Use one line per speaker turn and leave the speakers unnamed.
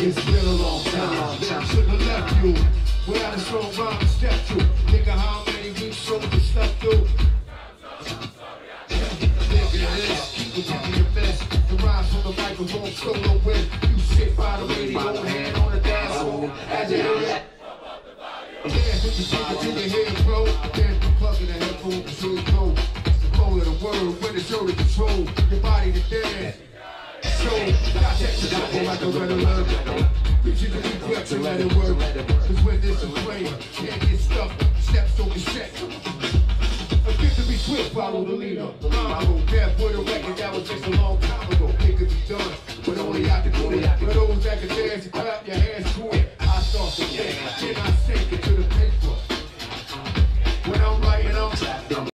It's been a long time. Shouldn't have left you without a strong rhyme to step to. Think of how many weeks soldiers slept through. Think of this, keep it your best. The rhymes from the microphone solo when you sit by the radio, hand on the dance hole as you hear it. Yeah, put your speaker to your head, bro. Then plug in the headphones so you go. It's the flow of the word when it's your to control your body to dance. So, got that to go like a red alert. Preaching to be quick to let it work. Cause when this is playing, can't get stuck. Steps over set. A gift to be swift, follow the leader. Mambo, death with a record that was just a long time ago. It could be done, but only I can do it. For those that can dance, clap your hands to it. I start to think, then I sink it to the paper. When I'm writing, I'm trapped.